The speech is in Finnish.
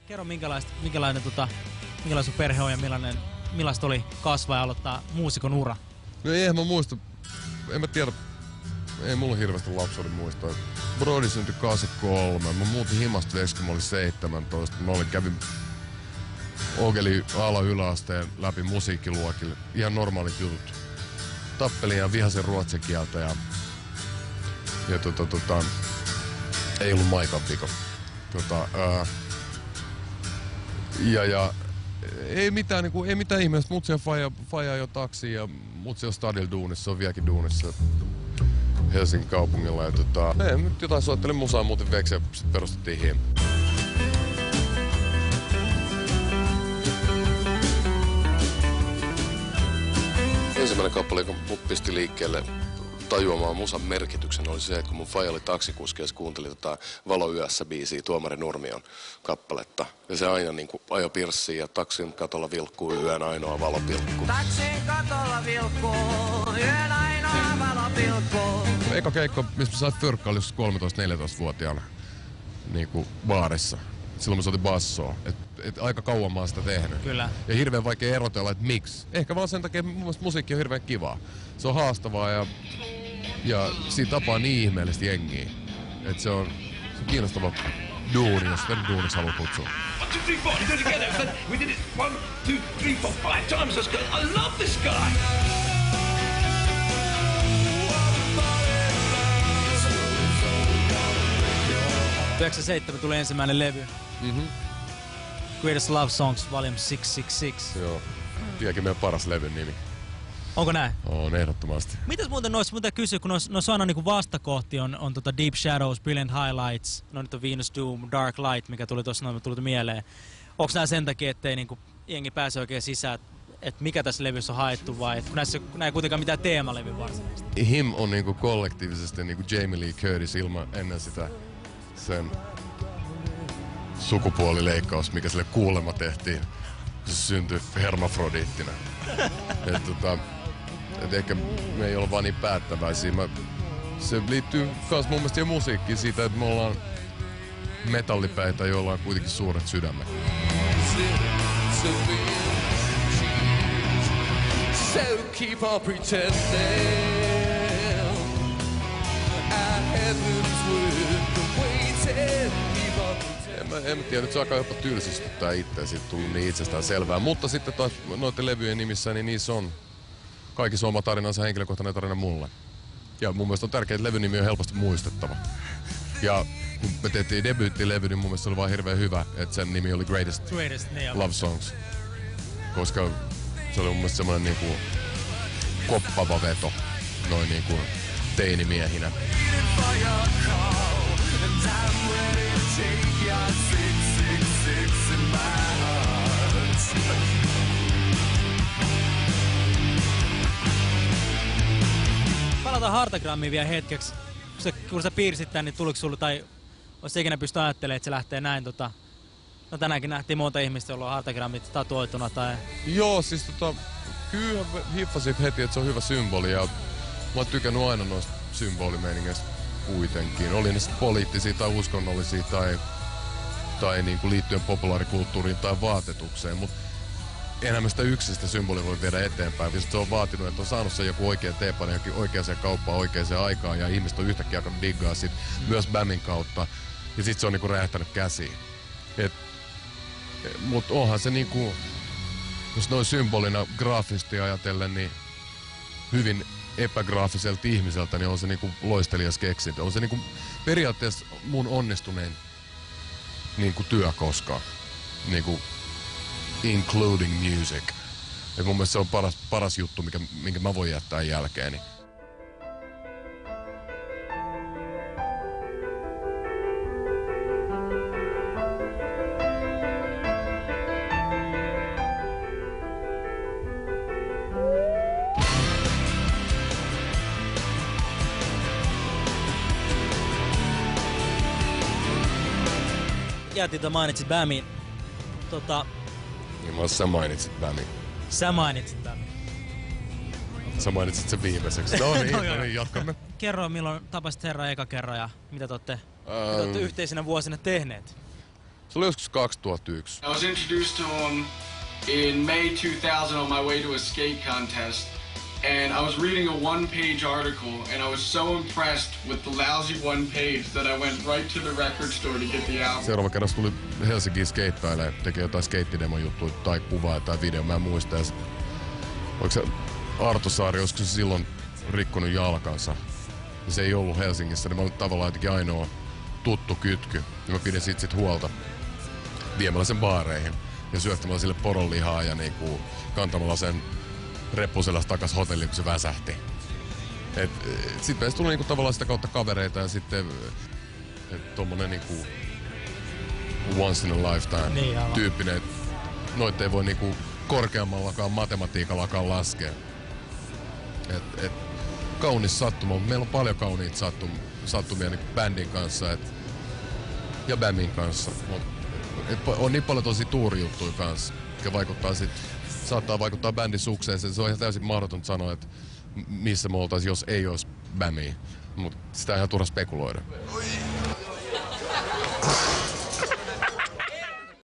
Kerro minkälainen sun perhe on ja millaista oli kasvaa ja aloittaa muusikon ura? No eihän mä muista, en mä tiedä, ei mulla hirveästi lapsuuden muistoa. Brody syntyi 83, mä muutin himasta veksi, kun mä olin 17. Mä kävin Ogeli yläasteen läpi musiikkiluokille, ihan normaalit jutut. Tappelin ja vihasin ruotsin kieltä ja ei ollut maikan vika. Ei mitään ihmeellistä. Mutsi ja faija jo taksi ja mutsi on stadilla duunissa, se on vieläkin duunissa Helsingin kaupungilla. Ja nyt jotain soittelin musaa, muutin veksi ja sit perustettiin Him. Ensimmäinen kappale, joka mut pisti liikkeelle tajuamaan musan merkityksen, oli se, että kun mun faija oli taksikuski ja se kuunteli Valo yössä -biisiä, Tuomari Nurmion kappaletta. Ja se aina niin kuin ajoi pirssiin ja taksin katolla vilkkuu yön ainoa valopilkku. Taksin katolla vilkkuu, yön ainoa valopilkku. Eka keikka, missä mä sain fyrkkaa, oli 13-14-vuotiaana niin kuin baarissa. Silloin mä soitin bassoa. Et aika kauan mä oon sitä tehnyt. Kyllä. Ja hirveän vaikea erotella, että miksi. Ehkä vaan sen takia, että mun mielestä musiikki on hirveän kivaa. Se on haastavaa ja siitä tapaa niin ihmeellisesti jengiä. Että se on kiinnostava duuni, jos sitä duuniksi haluaa kutsua. 1, 2, 3, 4, do it together. We did it 1, 2, 3, 4, 5 times. Let's go. I love this guy. 97 tuli ensimmäinen levy. Greatest Love Songs, Volume 666. Joo. Vieläkin meidän paras levyn nimi. Onko näin? On, ehdottomasti. Mitäs muuten noissa kysyä, kun noissa aina niinku vastakohti on Deep Shadows, Brilliant Highlights, no nyt on Venus Doom, Dark Light, mikä tuli tuossa tuli mieleen. Onko nämä sen takia, ettei niinku jengi pääse oikein sisään, että mikä tässä levyssä on haettu vai kun näissä ei kuitenkaan mitään teemalevy varsinaisesti? Him on niinku kollektiivisesti niinku Jamie Lee Curtis ennen sitä sen sukupuolileikkaus, mikä sille kuulemma tehtiin, kun se syntyi hermafrodiittina. Et ehkä me ei olla vaan niin päättäväisiä. Se liittyy myös mun mielestä musiikkiin siitä, että me ollaan metallipäitä, joilla on kuitenkin suuret sydämet. So keep on pretending our heavens were waiting. En tiedä, nyt se alkaa jopa tylsistyttää itseä, siitä tullut niin itsestään selvää. Mutta sitten taas noiden levyjen nimissä, niin niissä on kaikissa oma tarinansa, henkilökohtainen tarina mulle. Ja mun mielestä on tärkeää, että levynimi on helposti muistettava. Ja kun me tehtiin debyyttilevy, niin mun mielestä se oli vaan hirveän hyvä, että sen nimi oli Greatest Love Songs. Koska se oli mun mielestä semmoinen niinku koppava veto noin niinku teinimiehinä. Palataan Heartagrammiin vielä hetkeksi. Kun sä piirsit tän, niin tuliko sulle, tai olisi ikinä pysty ajattelemaan, että se lähtee näin no tänäänkin nähtiin monta ihmistä, jolla on Heartagrammit tatuoituna tai... Joo, siis kyllä hiffasit heti, että se on hyvä symboli ja mä oon tykännyt aina noista symbolimeiningeistä kuitenkin. Oli ne sitten poliittisia tai uskonnollisia tai niinku liittyen populaarikulttuuriin tai vaatetukseen, mutta enää mä sitä yksistä symbolia voi viedä eteenpäin. Ja se on vaatinut, että on saanut sen joku oikea teepan johonkin oikeaan kauppaan oikeaan aikaan ja ihmiset on yhtäkkiä alkanut diggaa sit myös BAMin kautta ja sit se on niinku räjähtänyt käsiin. Mut onhan se niinku, jos noin symbolina graafisesti ajatellen, niin hyvin epägraafiselta ihmiseltä, niin on se niinku loistelias keksintö. On se niinku periaatteessa mun onnistunein niinku työ koskaan. Niinku including music. Et mun mielestä se on paras juttu, minkä mä voin jättää jälkeeni. Jätin mainitsit BAMin. Niin sä mainitsit BAMin. Sä mainitsit BAMin. Sä mainitsit sen viimeiseksi. No niin, jatkamme. Kerro, milloin tapasit herran eka kerran ja mitä te ootte yhteisinä vuosina tehneet? Se oli joskus 2001. I was introduced to him in May 2000 on my way to a skate contest. And I was reading a one-page article, and I was so impressed with the lousy one page that I went right to the record store to get the album. Seuraava kerran tuli Helsinkiin skeittailemaan, teki jotain skeittidemo-juttuja tai kuvaa tai video, mä en muista. Oliko se Arto Saari, olisiko se silloin rikkonut jalkansa? Ja se ei ollut Helsingissä, niin mä olin tavallaan jotenkin ainoa tuttu kytky. Ja mä pidin sit huolta viemällä sen baareihin ja syöttämällä sille poronlihaa ja niinku kantamalla sen reppuselässä takas hotelliin, kun se väsähti. Sitten meistä tuli niinku tavallaan sitä kautta kavereita ja sitten tommonen niinku once in a lifetime niin, tyyppinen, että noita ei voi niinku korkeammallakaan matematiikallakaan laskea. Kaunis sattuma, mutta meillä on paljon kauniita sattumia niinku bändin kanssa ja Bämin kanssa. On niin paljon tosi tuurijuttuja kanssa, jotka saattaa vaikuttaa bändin sukseeseen. Se on ihan täysin mahdotonta sanoa, että missä me oltaisiin, jos ei olisi Bämiä. Mutta sitä on ihan turha spekuloida.